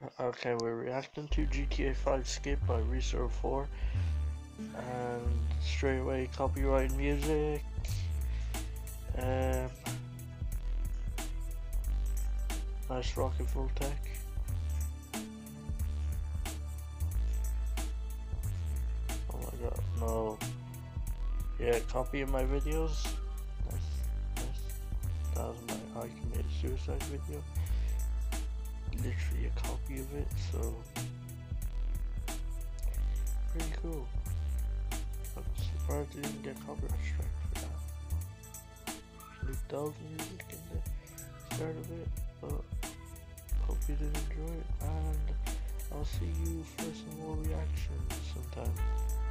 Okay, we're reacting to GTA 5 Skip by Reserve 4, and straight away copyright music. Um, nice rocket full tech. Oh my god, no. Yeah, copying my videos. Nice. That was my I committed suicide video. Literally a copy of it, so pretty cool. I'm surprised I didn't get copyright strike for that. Snoop Dogg music in the start of it, but hope you did enjoy it, and I'll see you for some more reactions sometime.